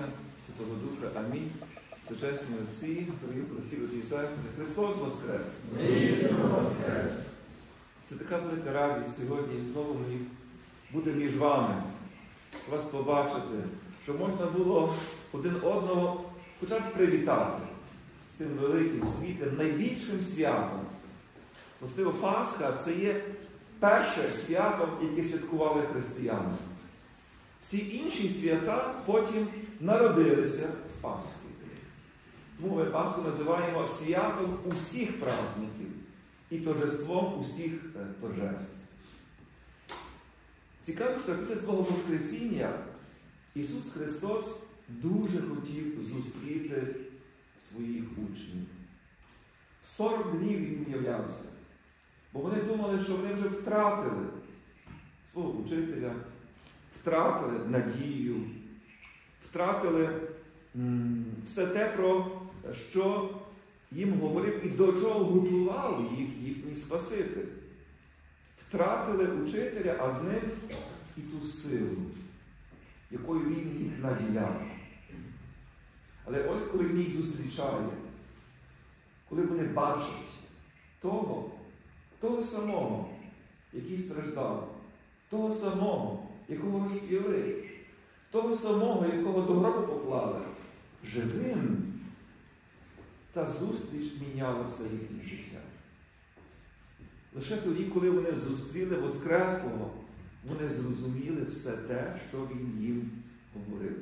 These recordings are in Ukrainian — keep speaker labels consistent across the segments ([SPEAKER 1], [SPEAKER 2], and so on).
[SPEAKER 1] Сина, Святого Духа. Амінь. Сучасні отці, дорогі прості брати і сестри, Христос Воскрес! Воскрес! Це така велика радість сьогодні знову бути між вами, вас побачити, щоб можна було один одного хоча б привітати з тим великим світлом, найбільшим святом. Властиво, Пасха – це є перше свято, яке святкували християни. Всі інші свята потім народилися з Пасхи. Тому ми Пасху називаємо святом усіх праздників і торжеством усіх торжеств. Цікаво, що після свого Воскресіння Ісус Христос дуже хотів зустріти своїх учнів. 40 днів Він являвся, бо вони думали, що вони вже втратили свого учителя, втратили надію, втратили все те, про що їм говорив і до чого готував їх їхній Спаситель. Втратили учителя, а з ним і ту силу, якою він їх наділяв. Але ось коли він їх зустрічає, коли вони бачать того самого, який страждав, того самого, якого розп'яли, того самого, якого до гробу поклали, живим, та зустріч міняла все їхнє життя. Лише тоді, коли вони зустріли Воскреслого, вони зрозуміли все те, що Він їм говорив.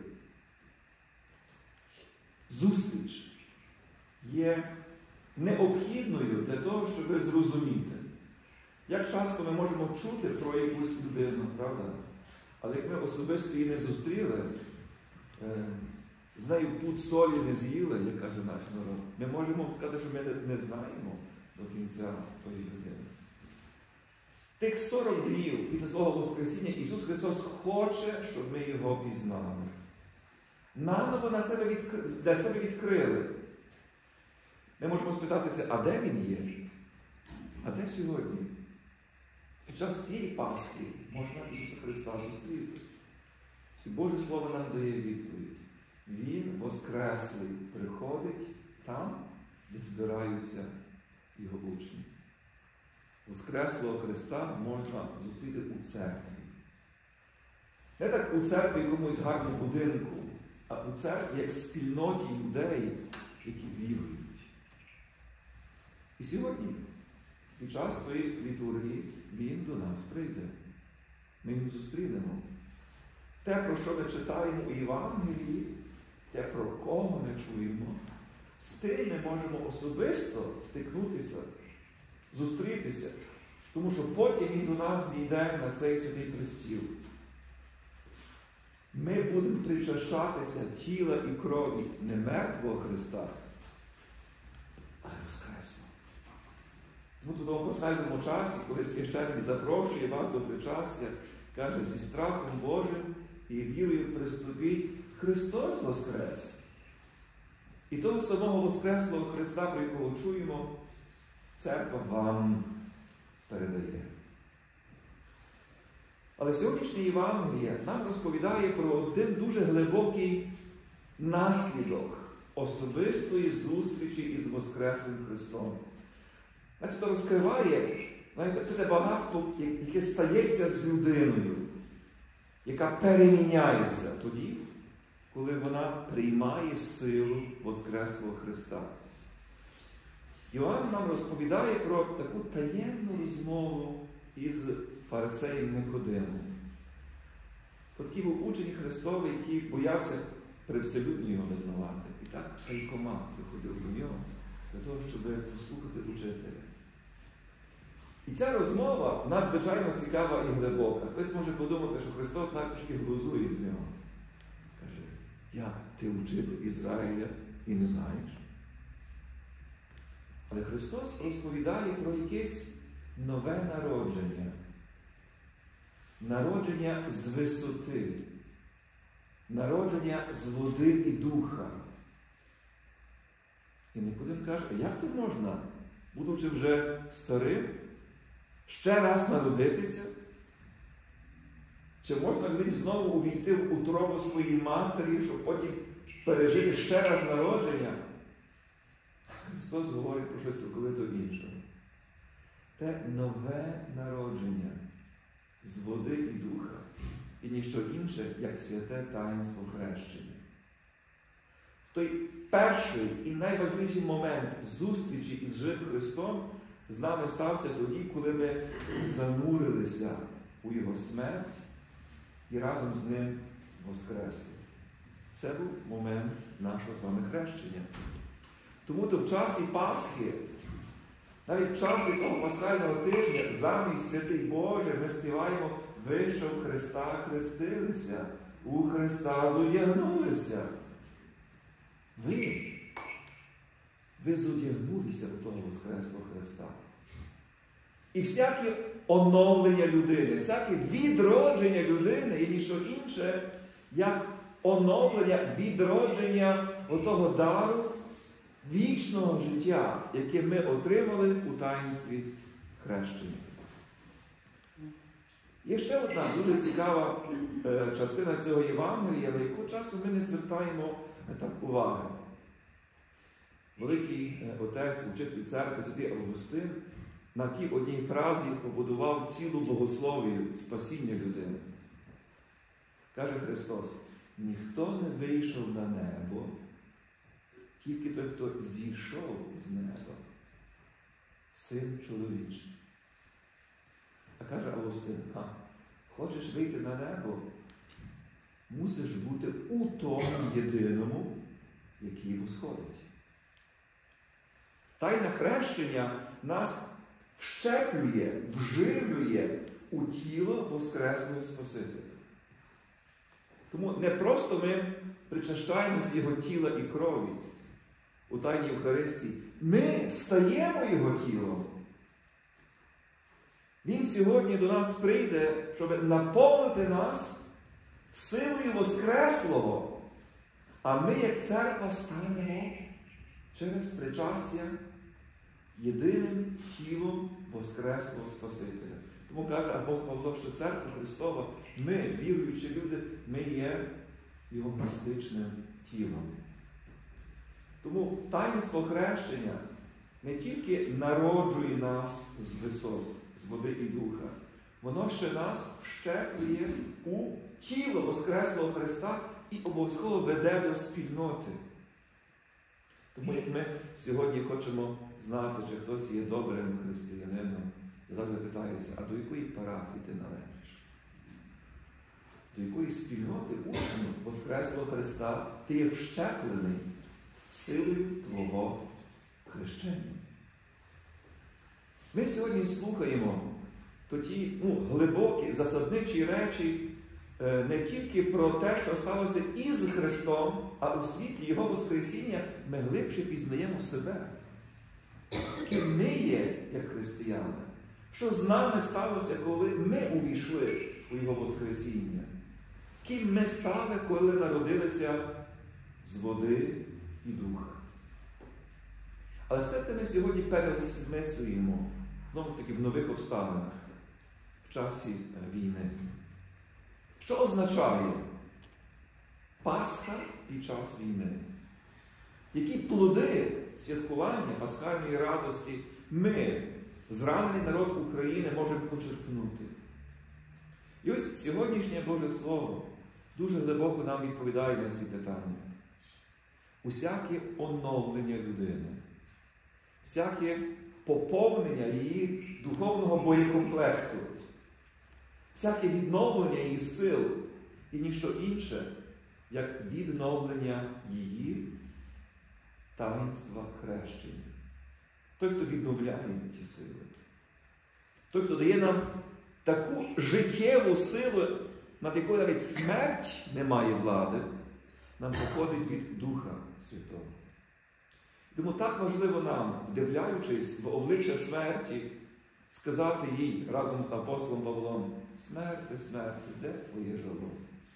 [SPEAKER 1] Зустріч є необхідною для того, щоб зрозуміти. Як часто ми можемо чути про якусь людину, правда? Але як ми особисто її не зустріли, з нею пуд солі не з'їли, як каже наш народ, ми можемо сказати, що ми не знаємо до кінця тої людини. Тих 40 днів після свого Воскресіння Ісус Христос хоче, щоб ми Його пізнали. Наново для себе відкрили. Ми можемо спитатися, а де Він є? А де сьогодні? Під час цієї Пасхи можна Ісуса Христа зустріти. І Боже Слово нам дає відповідь. Він, Воскреслий, приходить там, де збираються Його учні. Воскреслого Христа можна зустріти у церкві. Не так у церкві якомусь гарному будинку, а у церкві як спільноті людей, які вірують. І сьогодні, під час тої літургії, Він до нас прийде. Ми його зустрінемо. Те, про що ми читаємо у Євангелії, те, про кого ми чуємо, з тим ми можемо особисто стикнутися, зустрітися, тому що потім Він до нас зійде на цей святий престіл. Ми будемо причащатися тіла і крові не мертвого Христа, але Воскресного. Тому в тому посвятному часі, коли священник запрошує вас до причастя, каже, зі страхом Божим і вірою приступіть, Христос Воскрес. І того самого Воскреслого Христа, про якого чуємо, церква вам передає. Але сьогоднішнє Євангеліє нам розповідає про один дуже глибокий наслідок особистої зустрічі із Воскреслим Христом. Значить, розкриває, це те багатство, яке стається з людиною, яка переміняється тоді, коли вона приймає силу Воскреслого Христа. Йоанн нам розповідає про таку таємну розмову із фарисеєм Никодимом. Такий був учень Христовий, який боявся привселюдно його визнавати. І так шайкома приходив до нього для того, щоб послухати учителя. І ця розмова надзвичайно цікава і глибока. Хтось може подумати, що Христос навіть глузує з нього. Каже, як ти учитель Ізраїля і не знаєш? Але Христос розповідає про якесь нове народження. Народження з висоти. Народження з води і духа. І Никодим каже, а як ти можна, будучи вже старим, ще раз народитися? Чи можна людині знову увійти в утробу своїй матері, щоб потім пережити ще раз народження? Христос говорить про щось цілковито іншого. Те нове народження з води і духа, і ніщо інше, як святе таїнство хрещення. Той перший і найважливіший момент зустрічі із живим Христом з нами стався тоді, коли ми занурилися у Його смерть і разом з Ним воскресли. Це був момент нашого з вами хрещення. Тому то в часі Пасхи, навіть в часі того пасхального тижня, замість святий Боже, ми співаємо: ви, що в Христа хрестилися, у Христа зодягнулися. Ви зодягнулися до того воскреслого Христа. І всяке оновлення людини, всяке відродження людини є ніщо інше, як оновлення, відродження отого дару вічного життя, яке ми отримали у таїнстві хрещення. Є ще одна дуже цікава частина цього Євангелія, на яку часу ми не звертаємо так уваги. Великий отець, учитель церкви, святий Августин, на тій одній фразі побудував цілу богословію спасіння людини. Каже Христос: ніхто не вийшов на небо, тільки той, хто зійшов з неба, Син чоловічий. А каже Августин: хочеш вийти на небо, мусиш бути у тому єдиному, який восходить. Тайна хрещення нас вщеплює, вживлює у тіло воскреслого Спасителя. Тому не просто ми причащаємось Його тіла і крові у Тайній Євхаристії. Ми стаємо Його тілом. Він сьогодні до нас прийде, щоб наповнити нас силою Воскреслого. А ми, як церква, станемо через причастя єдиним тілом Воскреслого Спасителя. Тому каже апостол Павло, що церква Христова, ми, віруючі люди, ми є Його містичним тілом. Тому таїнство хрещення не тільки народжує нас з висот, з води і духа, воно ще нас вщеплює у тіло Воскреслого Христа і обов'язково веде до спільноти. Тому як ми сьогодні хочемо знати, чи хтось є добрим християнином, я завжди питаюся: а до якої парафії ти належиш? До якої спільноти учнів Воскреслого Христа ти є вщеплений силою твого хрещення? Ми сьогодні слухаємо ті глибокі, засадничі речі не тільки про те, що сталося із Христом, а у світлі Його Воскресіння ми глибше пізнаємо себе. Ким ми є, як християни. Що з нами сталося, коли ми увійшли у Його Воскресіння. Ким ми стали, коли народилися з води і духа. Але все це ми сьогодні переосмислюємо, знову ж таки, в нових обставинах, в часі війни. Що означає Пасха під час війни? Які плоди святкування пасхальної радості ми, зранений народ України, можемо почерпнути? І ось сьогоднішнє Боже Слово дуже глибоко нам відповідає на ці питання. Усяке оновлення людини, всяке поповнення її духовного боєкомплекту, всяке відновлення її сил і ніщо інше, як відновлення її таїнства хрещення. Той, хто відновляє ті сили. Той, хто дає нам таку життєву силу, над якою навіть смерть не має влади, нам походить від Духа Святого. Тому так важливо нам, вдивляючись в обличчя смерті, сказати їй разом з апостолом Павлом: смерти, смерти, де твоє жало?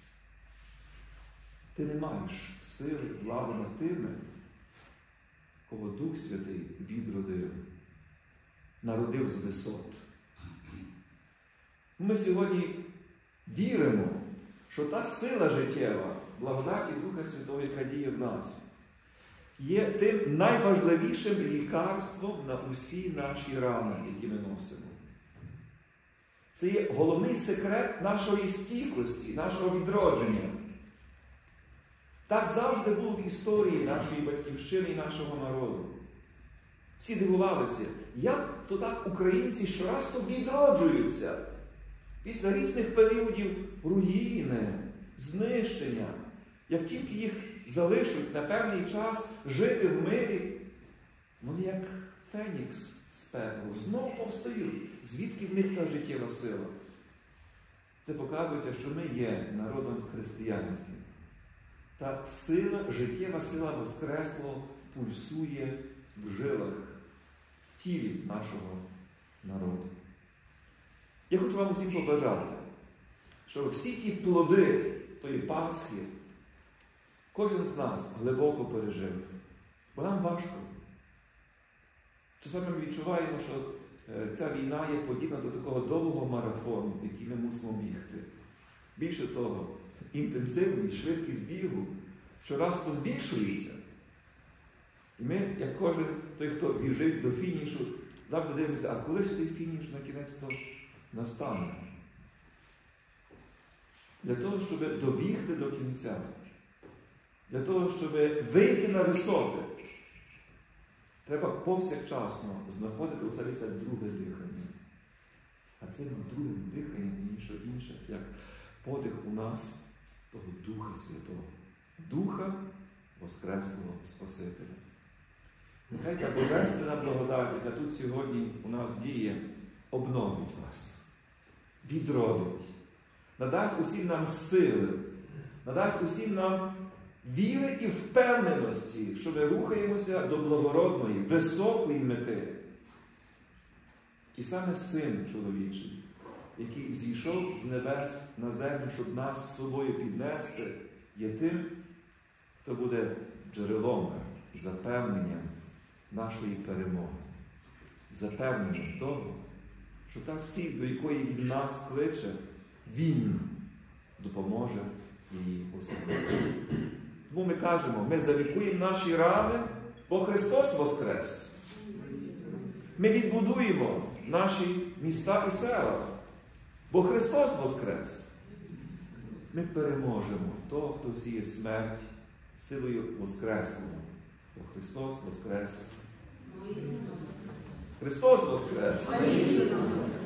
[SPEAKER 1] Ти не маєш сили, влади над тими, кого Дух Святий відродив, народив з висот. Ми сьогодні віримо, що та сила життєва, благодаті Духа Святого, яка діє в нас, є тим найважливішим лікарством на усі наші рани, які ми носимо. Це є головний секрет нашої стійкості, нашого відродження. Так завжди було в історії нашої батьківщини і нашого народу. Всі дивувалися, як то так українці щораз відроджуються після різних періодів руїни, знищення. Як тільки їх залишать на певний час жити в мирі, вони як фенікс з пеклу знову повстають. Звідки в них та життєва сила? Це показується, що ми є народом християнським. Та сила, життєва сила Воскреслого пульсує в жилах, в тілі нашого народу. Я хочу вам усім побажати, щоб всі ті плоди тої Пасхи кожен з нас глибоко пережив. Бо нам важко. Часами ми відчуваємо, що ця війна є подібна до такого довгого марафону, який ми мусимо бігти. Більше того, інтенсивність, швидкість бігу щораз збільшується. І ми, як кожен той, хто біжить до фінішу, завжди дивимося, а коли ж той фініш на кінець-то настане? Для того, щоб добігти до кінця, для того, щоб вийти на висоти, треба повсякчасно знаходити у серці друге дихання. А це друге дихання – ніщо інше, як подих у нас того Духа Святого, Духа Воскреслого Спасителя. Нехай та божественна благодать, яка тут сьогодні у нас діє, обновить вас, відродить, надасть усім нам сили, надасть усім нам віри і впевненості, що ми рухаємося до благородної, високої мети. І саме Син чоловічий, який зійшов з небес на землю, щоб нас з собою піднести, є тим, хто буде джерелом, запевненням нашої перемоги. Запевненням того, що та сіль, до якої Він нас кличе, Він допоможе її осягнути. Тому ми кажемо, ми залікуємо наші рани, бо Христос воскрес. Ми відбудуємо наші міста і села, бо Христос воскрес. Ми переможемо того, хто сіє смерть силою Воскреслого. Бо Христос воскрес. Христос воскрес!